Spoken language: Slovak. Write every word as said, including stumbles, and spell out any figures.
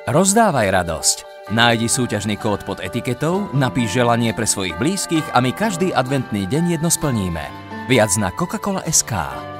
Rozdávaj radosť. Nájdi súťažný kód pod etiketou, napíš želanie pre svojich blízkych a my každý adventný deň jedno splníme. Viac na coca cola bodka es ká.